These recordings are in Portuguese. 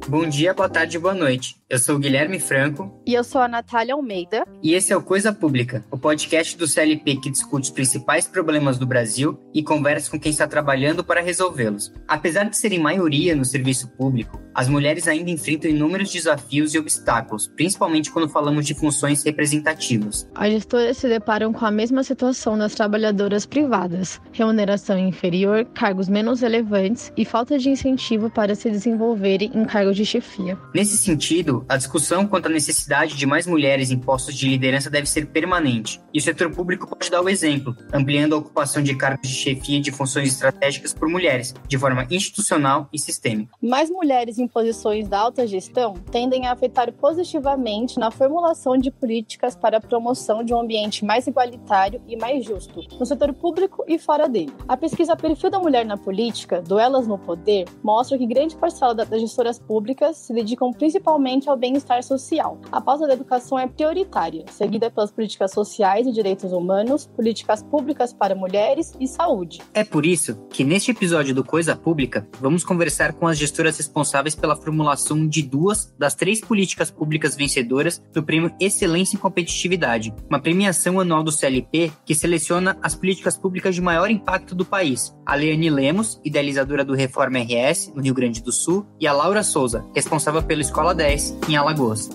Bom dia, boa tarde e boa noite. Eu sou o Guilherme Franco. E eu sou a Natália Almeida. E esse é o Coisa Pública, o podcast do CLP que discute os principais problemas do Brasil e conversa com quem está trabalhando para resolvê-los. Apesar de serem maioria no serviço público, as mulheres ainda enfrentam inúmeros desafios e obstáculos, principalmente quando falamos de funções representativas. As gestoras se deparam com a mesma situação das trabalhadoras privadas: remuneração inferior, cargos menos relevantes e falta de incentivo para se desenvolverem em cargos de chefia. Nesse sentido, a discussão quanto à necessidade de mais mulheres em postos de liderança deve ser permanente, e o setor público pode dar o exemplo, ampliando a ocupação de cargos de chefia e de funções estratégicas por mulheres, de forma institucional e sistêmica. Mais mulheres em posições da alta gestão tendem a afetar positivamente na formulação de políticas para a promoção de um ambiente mais igualitário e mais justo, no setor público e fora dele. A pesquisa Perfil da Mulher na Política, do Elas no Poder, mostra que grande parcela das gestoras públicas se dedicam principalmente ao bem-estar social. A pauta da educação é prioritária, seguida pelas políticas sociais e direitos humanos, políticas públicas para mulheres e saúde. É por isso que neste episódio do Coisa Pública, vamos conversar com as gestoras responsáveis pela formulação de 2 das 3 políticas públicas vencedoras do Prêmio Excelência em Competitividade, uma premiação anual do CLP que seleciona as políticas públicas de maior impacto do país. A Leane Lemos, idealizadora do Reforma RS, no Rio Grande do Sul, e a Laura Souza, responsável pela Escola 10, em Alagoas.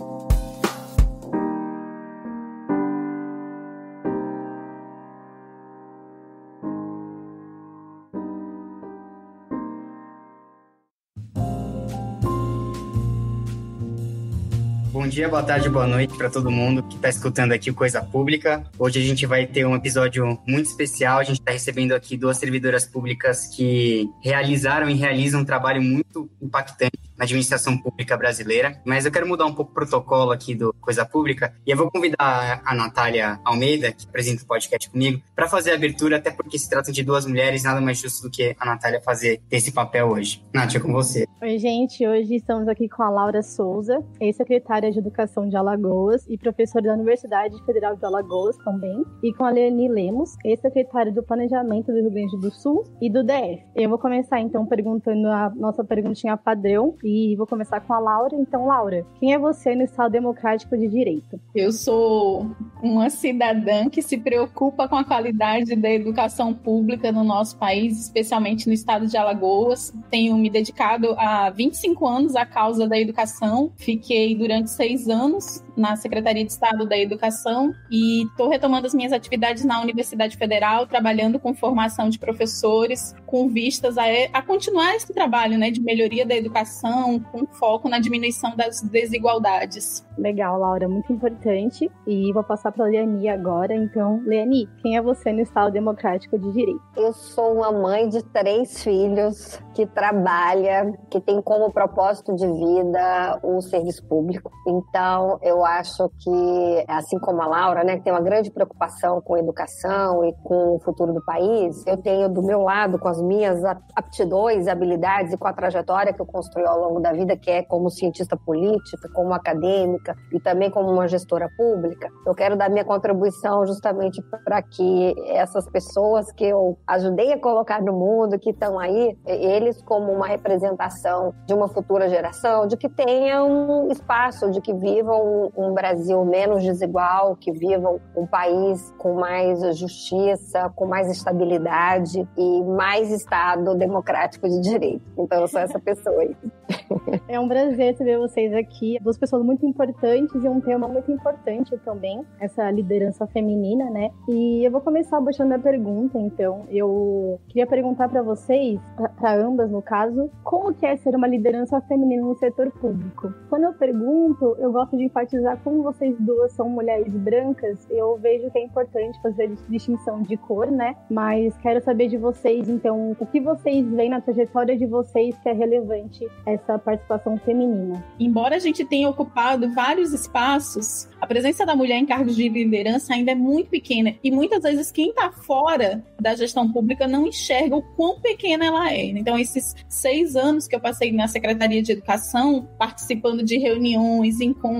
Bom dia, boa tarde, boa noite para todo mundo que está escutando aqui o Coisa Pública. Hoje a gente vai ter um episódio muito especial. A gente está recebendo aqui 2 servidoras públicas que realizaram e realizam um trabalho muito impactante na administração pública brasileira. Mas eu quero mudar um pouco o protocolo aqui do Coisa Pública e eu vou convidar a Natália Almeida, que apresenta o podcast comigo, para fazer a abertura, até porque se trata de 2 mulheres, nada mais justo do que a Natália fazer esse papel hoje. Nath, é com você. Oi, gente. Hoje estamos aqui com a Laura Souza, ex-secretária de Educação de Alagoas e professora da Universidade Federal de Alagoas também, e com a Leane Lemos, ex-secretária do Planejamento do Rio Grande do Sul e do DF. Eu vou começar, então, perguntando a nossa perguntinha padrão, e vou começar com a Laura. Então, Laura, quem é você no Estado Democrático de Direito? Eu sou uma cidadã que se preocupa com a qualidade da educação pública no nosso país, especialmente no estado de Alagoas. Tenho me dedicado há 25 anos à causa da educação. Fiquei durante 6 anos na Secretaria de Estado da Educação e estou retomando as minhas atividades na Universidade Federal, trabalhando com formação de professores, com vistas a continuar esse trabalho, né, de melhoria da educação, com foco na diminuição das desigualdades. Legal, Laura, muito importante. E vou passar para a Leane agora. Então, Leane, quem é você no Estado Democrático de Direito? Eu sou uma mãe de 3 filhos que trabalha, que tem como propósito de vida o serviço público. Então, eu acho que, assim como a Laura, né, que tem uma grande preocupação com educação e com o futuro do país, eu tenho do meu lado, com as minhas aptidões, habilidades e com a trajetória que eu construí ao longo da vida, que é como cientista política, como acadêmica e também como uma gestora pública, eu quero dar minha contribuição justamente para que essas pessoas que eu ajudei a colocar no mundo, que estão aí, eles como uma representação de uma futura geração, de que tenham espaço, de que vivam um Brasil menos desigual, que vivam um país com mais justiça, com mais estabilidade e mais Estado democrático de direito. Então eu sou essa pessoa aí. É um prazer ter vocês aqui, 2 pessoas muito importantes e um tema muito importante também, essa liderança feminina, né? E eu vou começar deixando a pergunta, então. Eu queria perguntar para vocês, para ambas no caso, como que é ser uma liderança feminina no setor público? Quando eu pergunto, eu gosto de enfatizar como vocês 2 são mulheres brancas, eu vejo que é importante fazer distinção de cor, né? Mas quero saber de vocês, então, o que vocês veem na trajetória de vocês que é relevante essa participação feminina? Embora a gente tenha ocupado vários espaços, a presença da mulher em cargos de liderança ainda é muito pequena e muitas vezes quem está fora da gestão pública não enxerga o quão pequena ela é. Então, esses 6 anos que eu passei na Secretaria de Educação, participando de reuniões, encontros, eventos,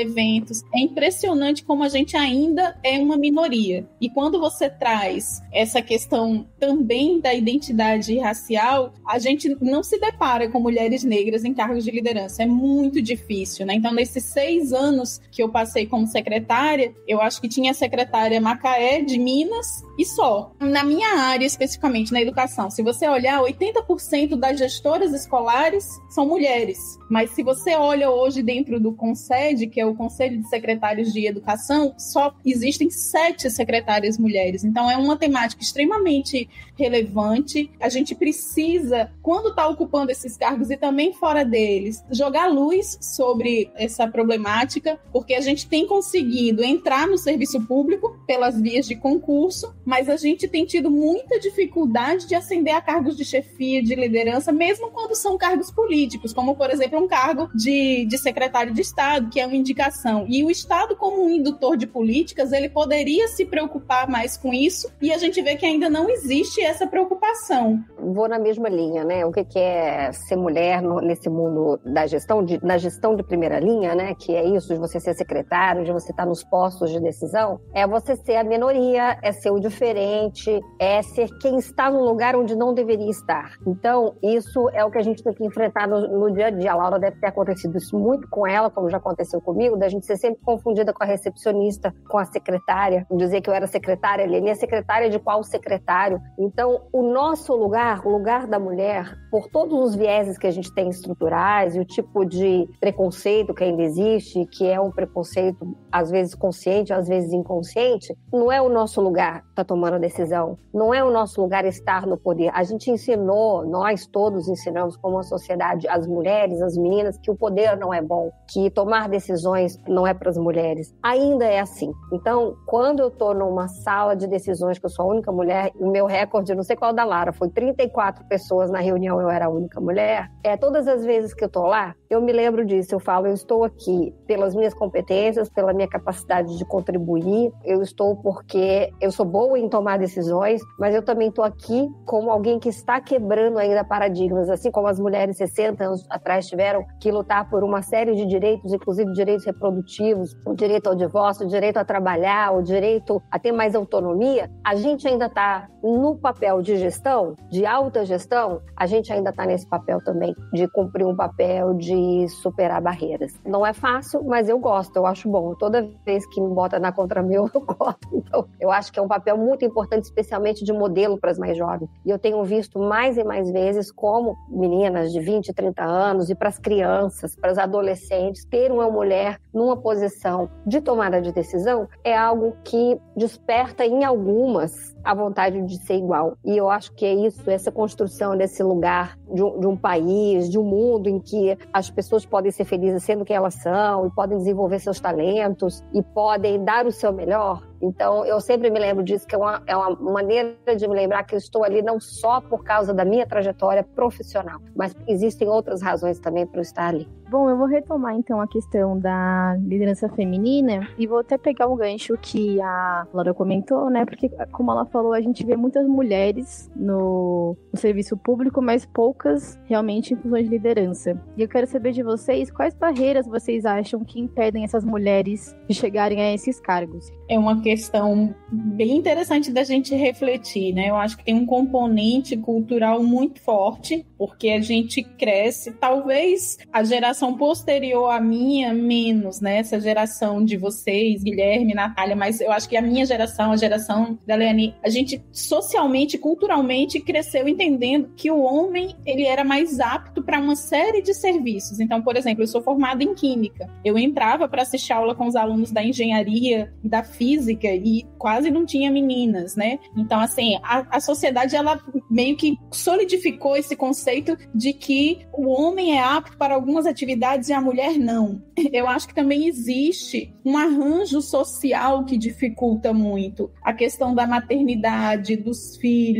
eventos. É impressionante como a gente ainda é uma minoria. E quando você traz essa questão também da identidade racial, a gente não se depara com mulheres negras em cargos de liderança. É muito difícil, né? Então, nesses 6 anos que eu passei como secretária, eu acho que tinha a secretária Macaé de Minas e só. Na minha área, especificamente, na educação, se você olhar, 80% das gestoras escolares são mulheres. Mas se você olha hoje dentro do CONSED, que é o Conselho de Secretários de Educação, só existem 7 secretárias mulheres. Então, é uma temática extremamente relevante. A gente precisa, quando está ocupando esses cargos e também fora deles, jogar luz sobre essa problemática, porque a gente tem conseguido entrar no serviço público pelas vias de concurso, mas a gente tem tido muita dificuldade de ascender a cargos de chefia, de liderança, mesmo quando são cargos políticos, como, por exemplo, um cargo de secretário de Estado, que é uma indicação. E o Estado, como um indutor de políticas, ele poderia se preocupar mais com isso, e a gente vê que ainda não existe essa preocupação. Vou na mesma linha, né? O que é ser mulher nesse mundo da gestão, na gestão de primeira linha, né? Que é isso, de você ser secretário, de você estar nos postos de decisão, é você ser a minoria, é ser o diferente, é ser quem está no lugar onde não deveria estar. Então, isso é o que a gente tem que enfrentar no dia a dia. A Laura deve ter acontecido isso muito com ela, como já aconteceu comigo, da gente ser sempre confundida com a recepcionista, com a secretária, dizer que eu era secretária, Leni é secretária de qual secretário. Então, o nosso lugar, o lugar da mulher, por todos os vieses que a gente tem estruturais e o tipo de preconceito que ainda existe, que é um preconceito às vezes consciente, às vezes inconsciente, não é o nosso lugar estar tomando a decisão, não é o nosso lugar estar no poder. A gente ensinou, nós todos ensinamos como uma sociedade, as mulheres, as meninas, que o poder não é bom, que tomar decisões não é para as mulheres. Ainda é assim. Então, quando eu estou numa sala de decisões, que eu sou a única mulher, o meu recorde, não sei qual da Lara, foi 34 pessoas na reunião, eu era a única mulher. Todas as vezes que eu estou lá, eu me lembro disso, eu falo, eu estou aqui pelas minhas competências, pela minha capacidade de contribuir, eu estou porque eu sou boa em tomar decisões, mas eu também estou aqui como alguém que está quebrando ainda paradigmas, assim como as mulheres 60 anos atrás tiveram que lutar por uma série de direitos, inclusive direitos reprodutivos, o direito ao divórcio, o direito a trabalhar, o direito a ter mais autonomia. A gente ainda está no papel de gestão, de alta gestão, a gente ainda está nesse papel também, de cumprir um papel de superar barreiras. Não é fácil, mas eu gosto, eu acho bom. Toda vez que me bota na contramão, eu gosto. Então, eu acho que é um papel muito importante, especialmente de modelo para as mais jovens. E eu tenho visto mais e mais vezes como meninas de 20, 30 anos e para as crianças, para os adolescentes, ter uma mulher numa posição de tomada de decisão é algo que desperta em algumas a vontade de ser igual. E eu acho que é isso, essa construção desse lugar de um país, de um mundo em que as pessoas podem ser felizes sendo quem elas são e podem desenvolver seus talentos e podem dar o seu melhor. Então, eu sempre me lembro disso, que é uma maneira de me lembrar que eu estou ali não só por causa da minha trajetória profissional, mas existem outras razões também para eu estar ali. Bom, eu vou retomar então a questão da liderança feminina e vou até pegar o gancho que a Laura comentou, né? Porque, como ela falou, a gente vê muitas mulheres no serviço público, mas poucas realmente em funções de liderança. E eu quero saber de vocês, quais barreiras vocês acham que impedem essas mulheres de chegarem a esses cargos? É uma questão bem interessante da gente refletir, né? Eu acho que tem um componente cultural muito forte, porque a gente cresce, talvez a geração posterior à minha, menos, né? Essa geração de vocês, Guilherme, Natália, mas eu acho que a minha geração, a geração da Leane, a gente socialmente, culturalmente cresceu entendendo que o homem, ele era mais apto para uma série de serviços. Então, por exemplo, eu sou formada em Química. Eu entrava para assistir aula com os alunos da Engenharia e da Física e quase não tinha meninas, né? Então, assim, a sociedade, ela meio que solidificou esse conceito de que o homem é apto para algumas atividades e a mulher não. Eu acho que também existe um arranjo social que dificulta muito a questão da maternidade, dos filhos.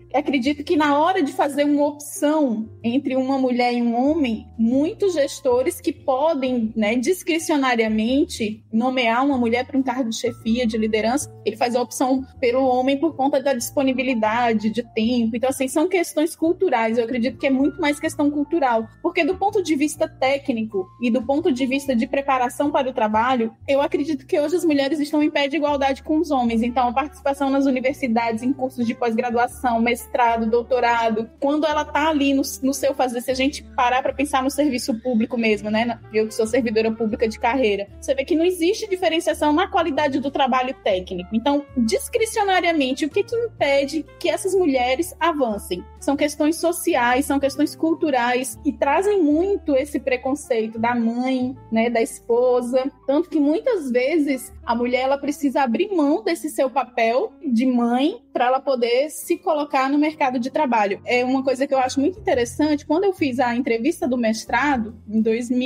acredito que na hora de fazer uma opção entre uma mulher e um homem, muitos gestores que podem, né, discricionariamente nomear uma mulher para um cargo de chefia, de liderança, ele faz a opção pelo homem por conta da disponibilidade, de tempo. Então, assim, são questões culturais. Eu acredito que é muito mais questão cultural, porque do ponto de vista técnico e do ponto de vista de preparação para o trabalho, eu acredito que hoje as mulheres estão em pé de igualdade com os homens. Então, a participação nas universidades, em cursos de pós-graduação, mestrado, doutorado, quando ela está ali no seu fazer, se a gente parar para pensar no serviço público mesmo, né? Eu que sou servidora pública de carreira, você vê que não existe diferenciação na qualidade do trabalho técnico. Então, discricionariamente, o que impede que essas mulheres avancem? São questões sociais, são questões culturais e trazem muito esse preconceito da mãe, né, da esposa, tanto que muitas vezes a mulher ela precisa abrir mão desse seu papel de mãe para ela poder se colocar no mercado de trabalho. É uma coisa que eu acho muito interessante. Quando eu fiz a entrevista do mestrado, em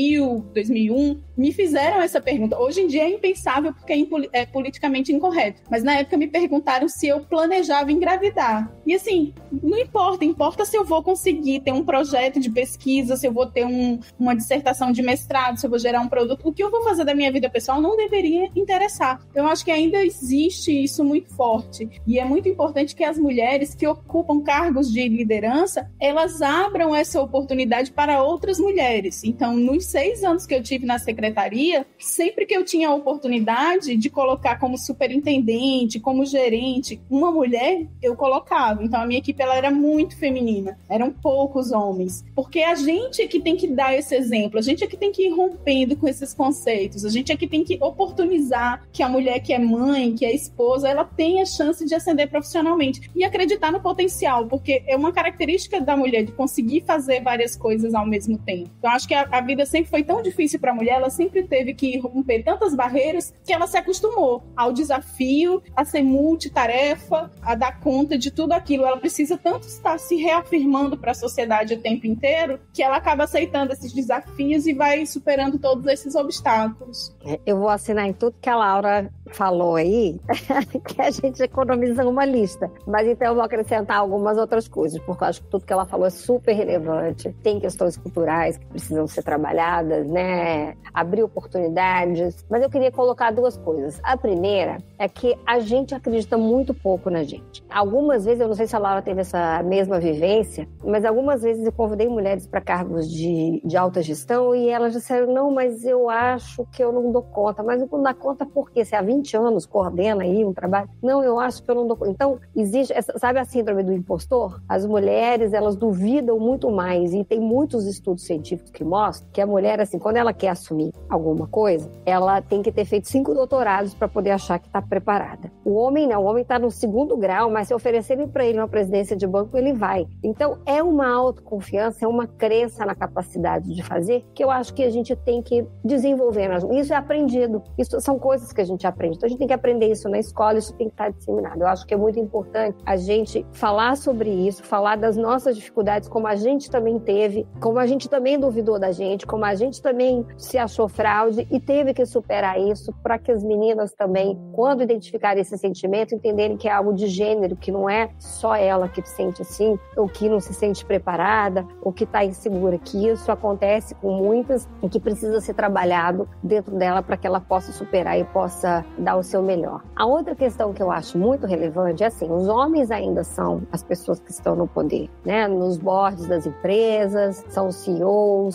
2001, me fizeram essa pergunta. Hoje em dia é impensável porque é politicamente incorreto. Mas na época me perguntaram se eu planejava engravidar. E assim, não importa se eu vou conseguir ter um projeto de pesquisa, se eu vou ter uma dissertação de mestrado, se eu vou gerar um produto. O que eu vou fazer da minha vida pessoal não deveria interessar. Eu acho que ainda existe isso muito forte. E é muito importante que as mulheres que ocupam cargos de liderança, elas abram essa oportunidade para outras mulheres. Então, nos 6 anos que eu tive na secretaria, sempre que eu tinha a oportunidade de colocar como superintendente, como gerente, uma mulher, eu colocava. Então, a minha equipe ela era muito feminina. Eram poucos homens. Porque a gente é que tem que dar esse exemplo. A gente é que tem que ir rompendo com esses conceitos. A gente é que tem que oportunizar que a mulher que é mãe, que é esposa, ela tenha chance de ascender profissionalmente e acreditar no potencial, porque é uma característica da mulher de conseguir fazer várias coisas ao mesmo tempo. Então, acho que a vida sempre foi tão difícil para a mulher, ela sempre teve que romper tantas barreiras que ela se acostumou ao desafio, a ser multitarefa, a dar conta de tudo aquilo. Ela precisa tanto estar se reafirmando para a sociedade o tempo inteiro que ela acaba aceitando esses desafios e vai superando todos esses obstáculos. Eu vou assinar em tudo que a Laura falou aí, que a gente economiza uma lista. Mas então eu vou acrescentar algumas outras coisas, porque eu acho que tudo que ela falou é super relevante. Tem questões culturais que precisam ser trabalhadas, né? Abrir oportunidades. Mas eu queria colocar 2 coisas. A primeira é que a gente acredita muito pouco na gente. Algumas vezes, eu não sei se a Laura teve essa mesma vivência, mas algumas vezes eu convidei mulheres para cargos de alta gestão e elas disseram, não, mas eu acho que eu não dou conta. Mas eu não dou conta porque se há 20 anos coordena aí um trabalho. Não, eu acho que eu não dou conta. Então, existe, sabe a síndrome do impostor? As mulheres, elas duvidam muito mais e tem muitos estudos científicos que mostram que a mulher, assim, quando ela quer assumir alguma coisa, ela tem que ter feito 5 doutorados para poder achar que está preparada. O homem não, o homem está no 2º grau, mas se oferecerem para ele uma presidência de banco, ele vai. Então, é uma autoconfiança, é uma crença na capacidade de fazer que eu acho que a gente tem que desenvolver. Isso é aprendido, isso são coisas que a gente aprende. Então, a gente tem que aprender isso na escola, isso tem que estar disseminado. Eu acho que é muito importante a gente falar sobre isso, falar das nossas dificuldades, como a gente também teve, como a gente também duvidou da gente, como a gente também se achou fraude e teve que superar isso para que as meninas também, quando identificarem esse sentimento, entenderem que é algo de gênero, que não é só ela que se sente assim, ou que não se sente preparada, ou que está insegura, que isso acontece com muitas e que precisa ser trabalhado dentro dela para que ela possa superar e possa dar o seu melhor. A outra questão que eu acho muito relevante é assim, os homens ainda são as pessoas que estão no poder, né? Nos boards das empresas, são os CEOs,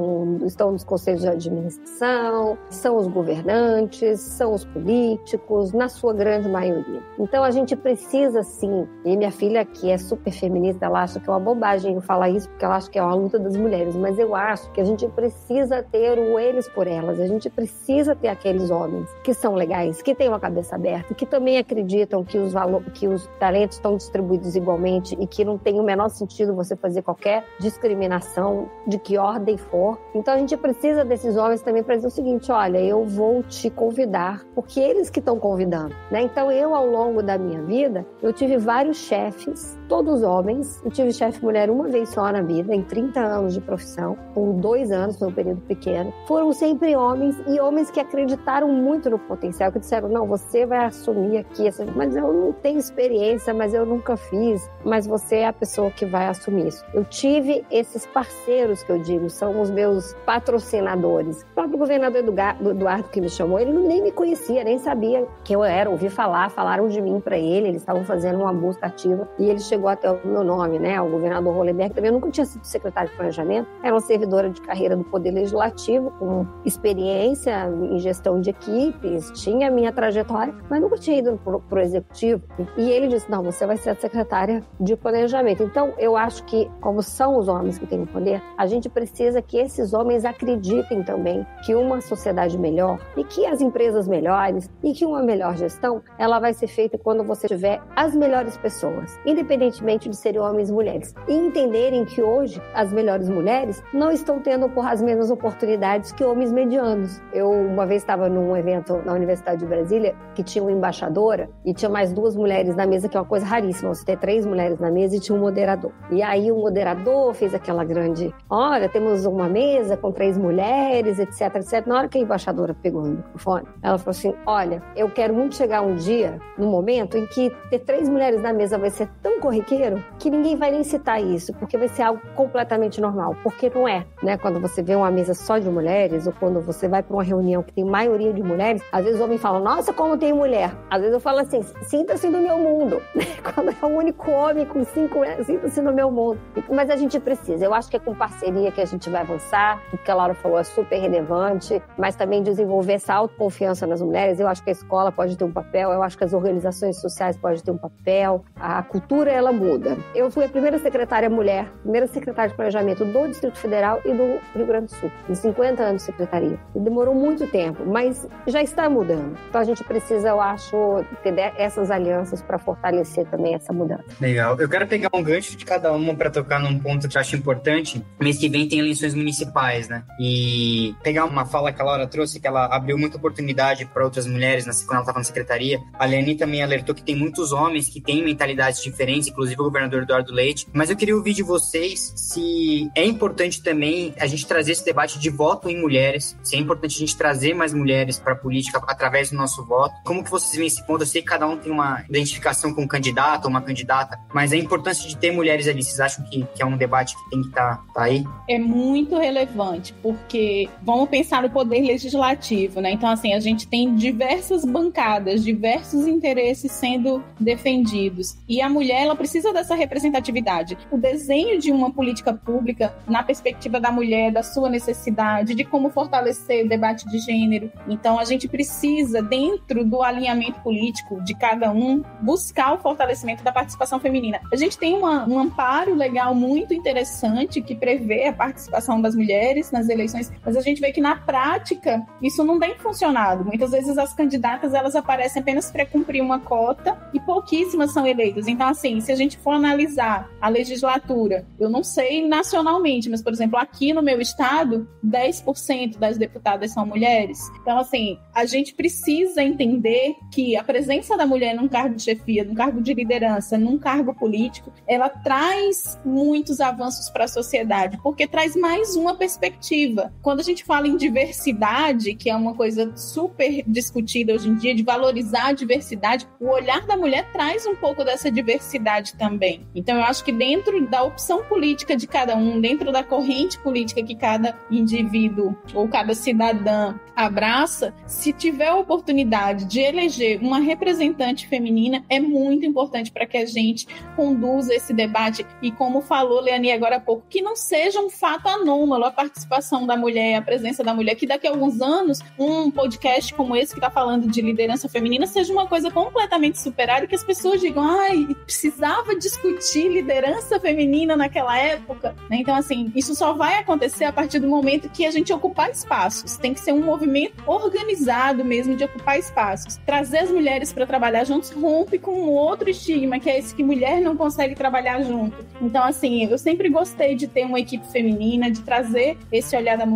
estão nos conselhos de administração, são os governantes, são os políticos, na sua grande maioria. Então a gente precisa sim, e minha filha que é super feminista, ela acha que é uma bobagem eu falar isso, porque ela acha que é uma luta das mulheres, mas eu acho que a gente precisa ter o eles por elas, a gente precisa ter aqueles homens que são legais, que têm uma cabeça aberta, que também acreditam que os talentos estão distribuídos igualmente e que não tem o menor sentido você fazer qualquer discriminação de que ordem for. Então a gente precisa desses homens mas também para dizer o seguinte, olha, eu vou te convidar, porque eles que estão convidando, né? Então eu, ao longo da minha vida, eu tive vários chefes, todos homens. Eu tive chefe mulher uma vez só na vida, em 30 anos de profissão, com 2 anos, foi um período pequeno. Foram sempre homens, e homens que acreditaram muito no potencial, que disseram, não, você vai assumir aqui, mas eu não tenho experiência, mas eu nunca fiz, mas você é a pessoa que vai assumir isso. Eu tive esses parceiros que eu digo, são os meus patrocinadores. O próprio governador Eduardo que me chamou, ele nem me conhecia, nem sabia que eu era, ouvi falar, falaram de mim para ele, eles estavam fazendo uma busca ativa e ele chegou até o meu nome, né? O governador Hollenberg também, eu nunca tinha sido secretário de planejamento, era uma servidora de carreira do Poder Legislativo, com experiência em gestão de equipes, tinha a minha trajetória, mas nunca tinha ido pro executivo. E ele disse, não, você vai ser a secretária de planejamento. Então, eu acho que, como são os homens que têm o poder, a gente precisa que esses homens acreditem também que uma sociedade melhor e que as empresas melhores e que uma melhor gestão, ela vai ser feita quando você tiver as melhores pessoas, independentemente de serem homens e mulheres. E entenderem que hoje as melhores mulheres não estão tendo as mesmas oportunidades que homens medianos. Eu uma vez estava num evento na Universidade de Brasília que tinha uma embaixadora e tinha mais 2 mulheres na mesa, que é uma coisa raríssima, você ter 3 mulheres na mesa e tinha um moderador. E aí o moderador fez aquela grande, olha, temos uma mesa com 3 mulheres, etc, etc. Na hora que a embaixadora pegou o microfone, ela falou assim, olha, eu quero muito chegar um dia, num momento em que ter 3 mulheres na mesa vai ser tão corriqueiro que ninguém vai nem citar isso, porque vai ser algo completamente normal, porque não é, né? Quando você vê uma mesa só de mulheres, ou quando você vai para uma reunião que tem maioria de mulheres, às vezes o homem fala, nossa, como tem mulher. Às vezes eu falo assim, sinta-se no meu mundo, né? Quando é o único homem com 5 mulheres, sinta-se no meu mundo. Mas a gente precisa, eu acho que é com parceria que a gente vai avançar, o que a Laura falou é super relevante, mas também desenvolver essa autoconfiança nas mulheres. Eu acho que a escola pode ter um papel, eu acho que as organizações sociais podem ter um papel, a cultura, ela muda. Eu fui a primeira secretária mulher, primeira secretária de planejamento do Distrito Federal e do Rio Grande do Sul, em 50 anos de secretaria. E demorou muito tempo, mas já está mudando. Então a gente precisa, eu acho, ter essas alianças para fortalecer também essa mudança. Legal. Eu quero pegar um gancho de cada uma para tocar num ponto que eu acho importante. Mês que vem tem eleições municipais, né? E pegar uma fala que a Laura trouxe, que ela abriu muita oportunidade para outras mulheres quando ela estava na secretaria. A Leani também alertou que tem muitos homens que têm mentalidades diferentes, inclusive o governador Eduardo Leite. Mas eu queria ouvir de vocês se é importante também a gente trazer esse debate de voto em mulheres, se é importante a gente trazer mais mulheres para a política através do nosso voto. Como que vocês veem esse ponto? Eu sei que cada um tem uma identificação com um candidato ou uma candidata, mas a importância de ter mulheres ali, vocês acham que é um debate que tem que estar aí? É muito relevante, porque vamos pensar no poder legislativo, né? Então, assim, a gente tem diversas bancadas, diversos interesses sendo defendidos. E a mulher, ela precisa dessa representatividade. O desenho de uma política pública, na perspectiva da mulher, da sua necessidade, de como fortalecer o debate de gênero. Então, a gente precisa, dentro do alinhamento político de cada um, buscar o fortalecimento da participação feminina. A gente tem um amparo legal muito interessante que prevê a participação das mulheres nas eleições, mas a gente vê que, na prática, isso não tem funcionado. Muitas vezes as candidatas, elas aparecem apenas para cumprir uma cota e pouquíssimas são eleitas. Então, assim, se a gente for analisar a legislatura, eu não sei nacionalmente, mas, por exemplo, aqui no meu estado, 10% das deputadas são mulheres. Então, assim, a gente precisa entender que a presença da mulher num cargo de chefia, num cargo de liderança, num cargo político, ela traz muitos avanços para a sociedade, porque traz mais uma perspectiva. Quando a gente fala em diversidade, que é uma coisa super discutida hoje em dia, de valorizar a diversidade, o olhar da mulher traz um pouco dessa diversidade também. Então, eu acho que dentro da opção política de cada um, dentro da corrente política que cada indivíduo ou cada cidadã abraça, se tiver a oportunidade de eleger uma representante feminina, é muito importante para que a gente conduza esse debate e, como falou Leani agora há pouco, que não seja um fato anômalo a participação da mulher, a presença da mulher, que daqui a alguns anos um podcast como esse que está falando de liderança feminina seja uma coisa completamente superada e que as pessoas digam, ai, precisava discutir liderança feminina naquela época, né? Então, assim, isso só vai acontecer a partir do momento que a gente ocupar espaços. Tem que ser um movimento organizado mesmo de ocupar espaços. Trazer as mulheres para trabalhar juntos rompe com um outro estigma, que é esse que mulher não consegue trabalhar junto. Então, assim, eu sempre gostei de ter uma equipe feminina, de trazer esse olhar da mulher.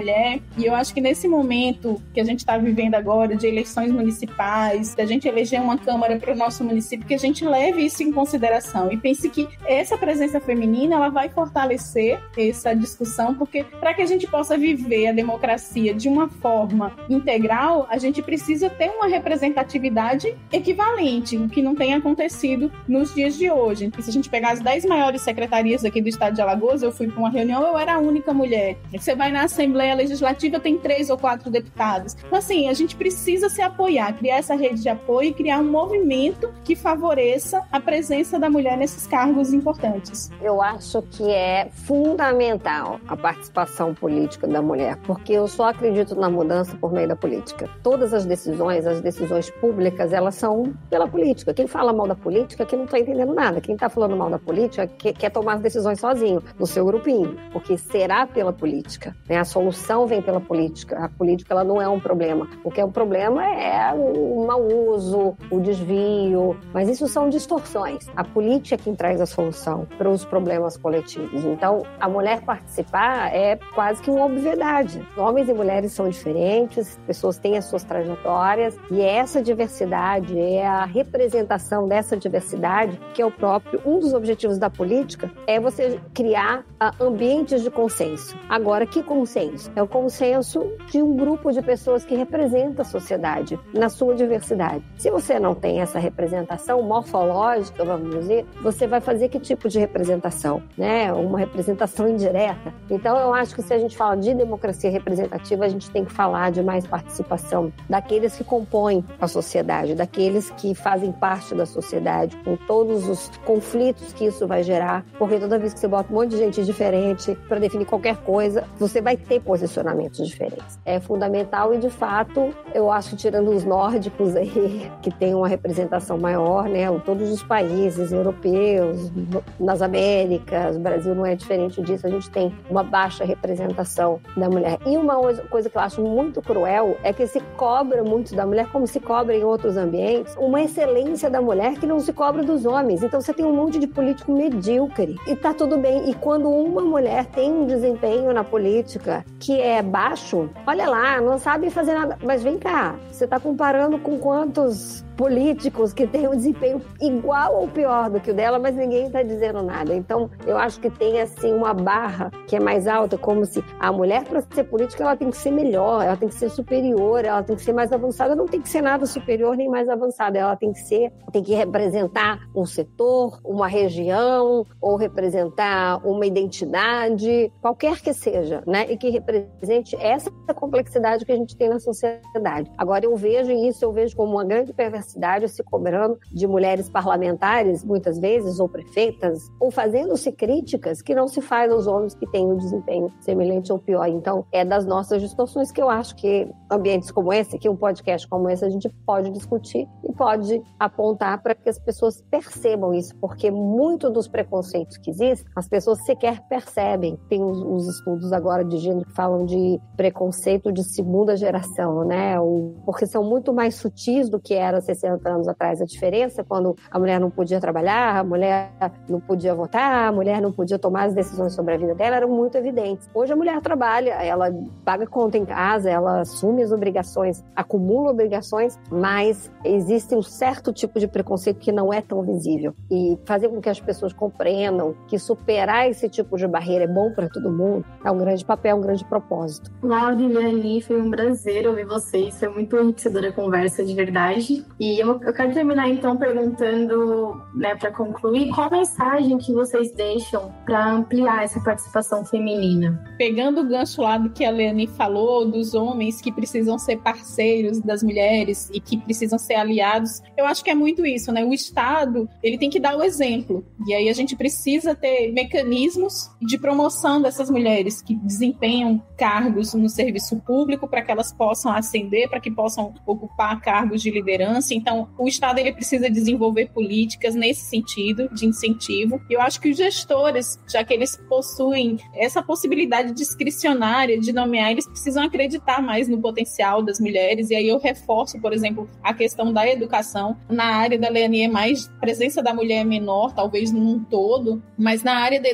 E eu acho que nesse momento que a gente está vivendo agora, de eleições municipais, da gente eleger uma Câmara para o nosso município, que a gente leve isso em consideração e pense que essa presença feminina ela vai fortalecer essa discussão, porque para que a gente possa viver a democracia de uma forma integral, a gente precisa ter uma representatividade equivalente, o que não tem acontecido nos dias de hoje. E se a gente pegar as 10 maiores secretarias aqui do estado de Alagoas, eu fui para uma reunião, eu era a única mulher. Você vai na Assembleia Legislativa, tem 3 ou 4 deputados. Então, assim, a gente precisa se apoiar, criar essa rede de apoio e criar um movimento que favoreça a presença da mulher nesses cargos importantes. Eu acho que é fundamental a participação política da mulher, porque eu só acredito na mudança por meio da política. Todas as decisões públicas, elas são pela política. Quem fala mal da política, quem não está entendendo nada. Quem está falando mal da política, quer tomar as decisões sozinho, no seu grupinho, porque será pela política, né? A solução vem pela política. A política, ela não é um problema. O que é um problema é o mau uso, o desvio, mas isso são distorções. A política é quem traz a solução para os problemas coletivos. Então, a mulher participar é quase que uma obviedade. Homens e mulheres são diferentes, pessoas têm as suas trajetórias, e essa diversidade, é a representação dessa diversidade, que é o próprio, um dos objetivos da política, é você criar ambientes de consenso. Agora, que consenso? É o consenso de um grupo de pessoas que representa a sociedade na sua diversidade. Se você não tem essa representação morfológica, vamos dizer, você vai fazer que tipo de representação? Né? Uma representação indireta. Então, eu acho que se a gente fala de democracia representativa, a gente tem que falar de mais participação daqueles que compõem a sociedade, daqueles que fazem parte da sociedade, com todos os conflitos que isso vai gerar, porque toda vez que você bota um monte de gente diferente para definir qualquer coisa, você vai ter posicionamentos diferentes. É fundamental e, de fato, eu acho que tirando os nórdicos aí, que tem uma representação maior, né, todos os países europeus, nas Américas, o Brasil não é diferente disso, a gente tem uma baixa representação da mulher. E uma coisa que eu acho muito cruel é que se cobra muito da mulher, como se cobra em outros ambientes, uma excelência da mulher que não se cobra dos homens. Então você tem um monte de político medíocre e tá tudo bem. E quando uma mulher tem um desempenho na política que é baixo, olha lá, não sabe fazer nada. Mas vem cá, você tá comparando com quantos políticos que têm um desempenho igual ou pior do que o dela, mas ninguém está dizendo nada. Então, eu acho que tem, assim, uma barra que é mais alta, como se a mulher, para ser política, ela tem que ser melhor, ela tem que ser superior, ela tem que ser mais avançada, não tem que ser nada superior nem mais avançada, ela tem que representar um setor, uma região, ou representar uma identidade, qualquer que seja, né? E que represente essa complexidade que a gente tem na sociedade. Agora, eu vejo como uma grande perversidade se cobrando de mulheres parlamentares, muitas vezes, ou prefeitas, ou fazendo-se críticas que não se faz aos homens que têm um desempenho semelhante ou pior. Então, é das nossas distorções que eu acho que ambientes como esse, que um podcast como esse, a gente pode discutir e pode apontar para que as pessoas percebam isso, porque muito dos preconceitos que existem, as pessoas sequer percebem. Tem os estudos agora de gênero que falam de preconceito de segunda geração, né? Porque são muito mais sutis do que era 60 anos atrás. A diferença é quando a mulher não podia trabalhar, a mulher não podia votar, a mulher não podia tomar as decisões sobre a vida dela, eram muito evidentes. Hoje a mulher trabalha, ela paga conta em casa, ela assume as obrigações, acumula obrigações, mas existe um certo tipo de preconceito que não é tão visível. E fazer com que as pessoas compreendam que superar esse tipo de barreira é bom para todo mundo é um grande papel, um grande propósito. Laura e Leani, foi um prazer ouvir vocês, foi muito enriquecedora a conversa, de verdade. E eu quero terminar então perguntando, né, para concluir, qual a mensagem que vocês deixam para ampliar essa participação feminina? Pegando o gancho lá do que a Leani falou, dos homens que precisam ser parceiros das mulheres e que precisam ser aliados, eu acho que é muito isso, né? O Estado, ele tem que dar o exemplo. E aí a gente precisa ter mecanismos de promoção dessas mulheres que desempenham cargos no serviço público para que elas possam ascender, para que possam ocupar cargos de liderança. Então, o Estado, ele precisa desenvolver políticas nesse sentido, de incentivo. E eu acho que os gestores, já que eles possuem essa possibilidade discricionária de nomear, eles precisam acreditar mais no potencial das mulheres. E aí eu reforço, por exemplo, a questão da educação. Na área da Leani é mais presença da mulher menor, talvez num todo, mas na área da educação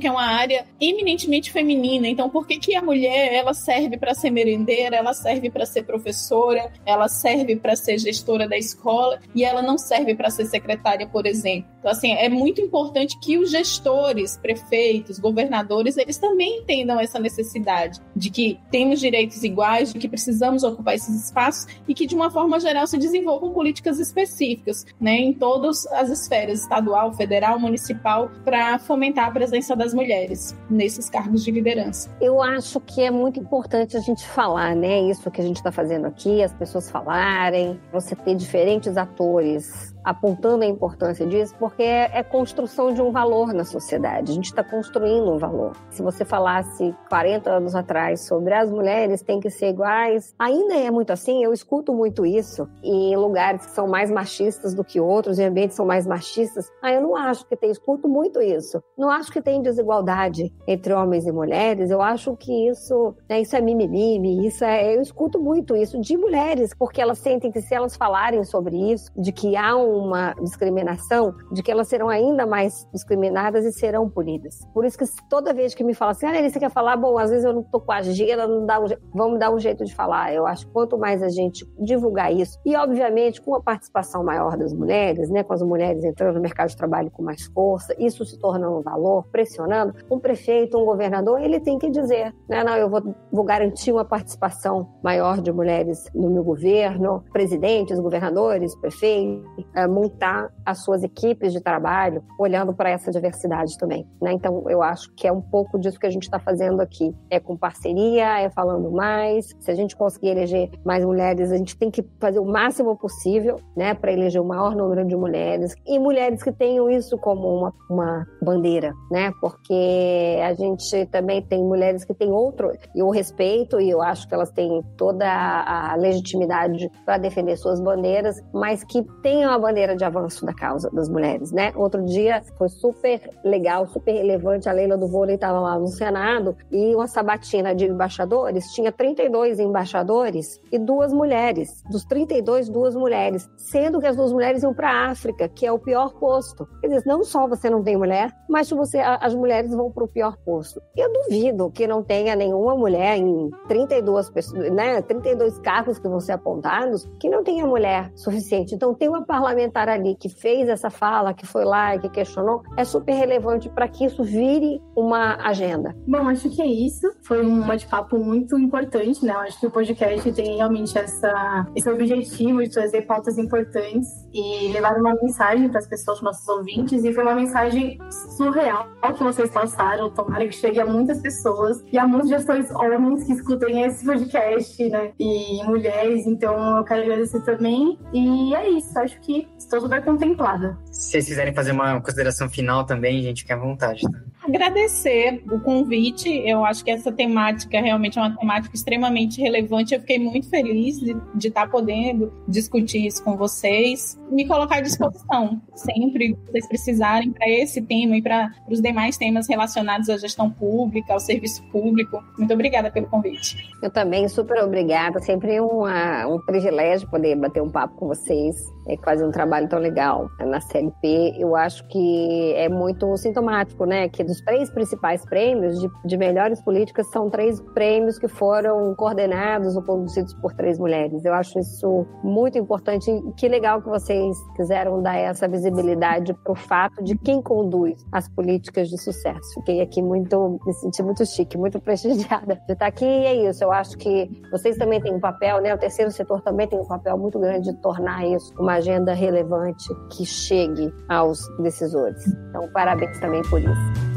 que é uma área eminentemente feminina. Então, por que a mulher, ela serve para ser merendeira, ela serve para ser professora, ela serve para ser gestora da escola e ela não serve para ser secretária, por exemplo? Então, assim, é muito importante que os gestores, prefeitos, governadores, eles também entendam essa necessidade de que temos direitos iguais, de que precisamos ocupar esses espaços e que, de uma forma geral, se desenvolvam políticas específicas, né, em todas as esferas, estadual, federal, municipal, para fomentar a presença das mulheres nesses cargos de liderança. Eu acho que é muito importante a gente falar, né, isso que a gente está fazendo aqui, as pessoas falarem, você ter diferentes atores apontando a importância disso, porque é construção de um valor na sociedade. A gente está construindo um valor. Se você falasse 40 anos atrás sobre as mulheres têm que ser iguais, ainda é muito assim, eu escuto muito isso, em lugares que são mais machistas do que outros, em ambientes que são mais machistas. Eu não acho que tem, escuto muito isso. Não acho que tem desigualdade entre homens e mulheres, eu acho que isso é mimimi, eu escuto muito isso de mulheres, porque elas sentem que se elas falarem sobre isso, de que há uma discriminação, de que elas serão ainda mais discriminadas e serão punidas. Por isso que toda vez que me fala assim, você quer falar? Bom, às vezes eu não tô com a agenda, vamos dar um jeito de falar. Eu acho que quanto mais a gente divulgar isso, e obviamente com a participação maior das mulheres, né, com as mulheres entrando no mercado de trabalho com mais força, isso se tornando um valor, pressionando, um prefeito, um governador, ele tem que dizer, né, não, eu vou garantir uma participação maior de mulheres no meu governo, presidentes, governadores, prefeitos, montar as suas equipes de trabalho olhando para essa diversidade também, né? Então, eu acho que é um pouco disso que a gente está fazendo aqui. É com parceria, é falando mais. Se a gente conseguir eleger mais mulheres, a gente tem que fazer o máximo possível, né, para eleger o maior número de mulheres. E mulheres que tenham isso como uma bandeira, né? Porque a gente também tem mulheres que têm outro, e eu respeito, e eu acho que elas têm toda a legitimidade para defender suas bandeiras, mas que tenham a bandeira de avanço da causa das mulheres, né? Outro dia foi super legal, super relevante, a Leila do Vôlei estava lá no Senado e uma sabatina de embaixadores, tinha 32 embaixadores e 2 mulheres. Dos 32, 2 mulheres, sendo que as 2 mulheres iam para a África, que é o pior posto. Quer dizer, não só você não tem mulher, mas as mulheres vão para o pior posto. Eu duvido que não tenha nenhuma mulher em 32 pessoas, né, 32 cargos que vão ser apontados, que não tenha mulher suficiente. Então tem uma parlamentar ali que fez essa fala, que foi lá e que questionou, é super relevante para que isso vire uma agenda. Bom, acho que é isso. Foi um bate-papo muito importante, né? Eu acho que o podcast tem realmente esse objetivo de trazer pautas importantes e levar uma mensagem para as pessoas, para nossos ouvintes, e foi uma mensagem surreal que vocês passaram. Tomara que chegue a muitas pessoas e a muitos gestores homens que escutem esse podcast, né? E mulheres, então eu quero agradecer também. E é isso, acho que estou super contemplada. Se vocês quiserem fazer uma consideração final também, gente, fique à vontade, tá? Agradecer o convite. Eu acho que essa temática realmente é uma temática extremamente relevante. Eu fiquei muito feliz de estar podendo discutir isso com vocês. Me colocar à disposição sempre que vocês precisarem para esse tema e para os demais temas relacionados à gestão pública, ao serviço público. Muito obrigada pelo convite. Eu também, super obrigada. Sempre um privilégio poder bater um papo com vocês. Fazer um trabalho tão legal na CLP. Eu acho que é muito sintomático, né? Que dos 3 principais prêmios de melhores políticas são 3 prêmios que foram coordenados ou conduzidos por 3 mulheres. Eu acho isso muito importante e que legal que vocês quiseram dar essa visibilidade para o fato de quem conduz as políticas de sucesso. Fiquei aqui me senti muito chique, muito prestigiada de estar aqui, e é isso. Eu acho que vocês também têm um papel, né? O terceiro setor também tem um papel muito grande de tornar isso uma agenda relevante que chegue aos decisores. Então, parabéns também por isso.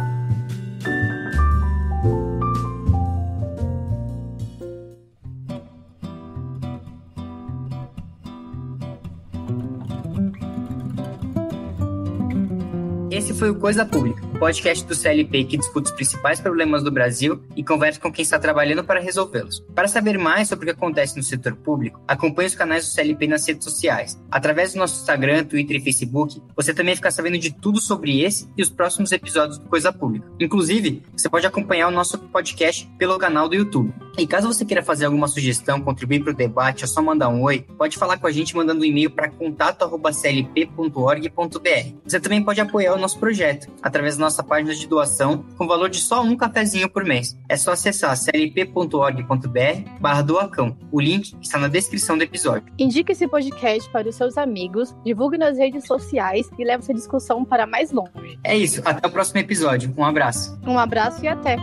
Esse foi o Coisa Pública, o podcast do CLP que discute os principais problemas do Brasil e conversa com quem está trabalhando para resolvê-los. Para saber mais sobre o que acontece no setor público, acompanhe os canais do CLP nas redes sociais. Através do nosso Instagram, Twitter e Facebook, você também fica sabendo de tudo sobre esse e os próximos episódios do Coisa Pública. Inclusive, você pode acompanhar o nosso podcast pelo canal do YouTube. E caso você queira fazer alguma sugestão, contribuir para o debate ou só mandar um oi, pode falar com a gente mandando um e-mail para contato@clp.org.br. Você também pode apoiar o nosso projeto através da nossa página de doação com o valor de só um cafezinho por mês. É só acessar clp.org.br/doacão. O link está na descrição do episódio. Indique esse podcast para os seus amigos, divulgue nas redes sociais e leve essa discussão para mais longe. É isso, até o próximo episódio. Um abraço. Um abraço e até!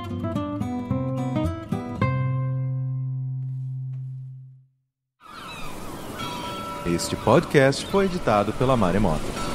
Este podcast foi editado pela Maremoto.